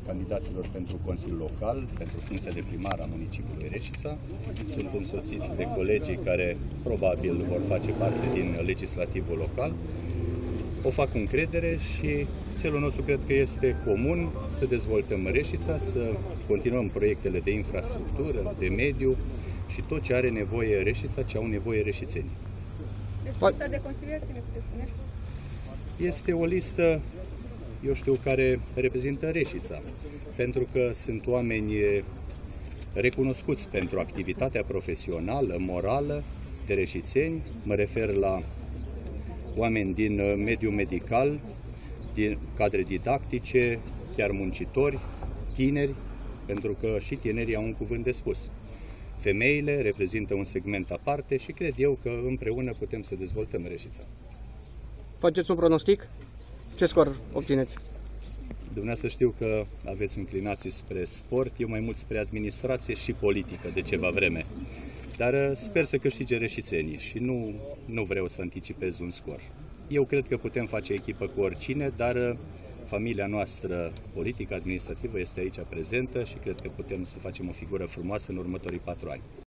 candidaților pentru Consiliul Local, pentru funcția de primar a municipiului Reșița. Sunt însoțit de colegii care probabil vor face parte din legislativul local. O fac cu încredere și țelul nostru cred că este comun, să dezvoltăm Reșița, să continuăm proiectele de infrastructură, de mediu și tot ce are nevoie Reșița, ce au nevoie reșițenii. Deci lista de consilieri, ce ne puteți spune? Este o listă, eu știu, care reprezintă Reșița, pentru că sunt oameni recunoscuți pentru activitatea profesională, morală, de reșițeni. Mă refer la oameni din mediul medical, din cadre didactice, chiar muncitori, tineri, pentru că și tinerii au un cuvânt de spus. Femeile reprezintă un segment aparte și cred eu că împreună putem să dezvoltăm Reșița. Faceți un pronostic? Ce scor obțineți? Dumneavoastră știu că aveți inclinații spre sport, eu mai mult spre administrație și politică de ceva vreme. Dar sper să câștige reșițenii și nu vreau să anticipez un scor. Eu cred că putem face echipă cu oricine, dar familia noastră politică, administrativă este aici prezentă și cred că putem să facem o figură frumoasă în următorii 4 ani.